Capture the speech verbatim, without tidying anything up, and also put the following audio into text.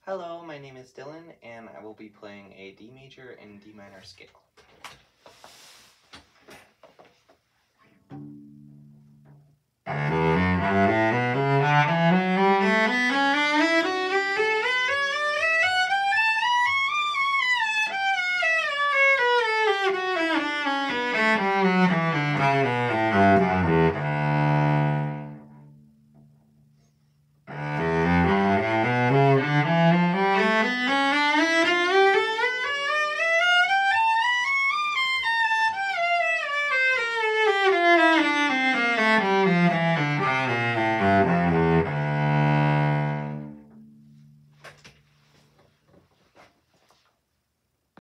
Hello, my name is Dylan, and I will be playing a D major and D minor scale. Thank you.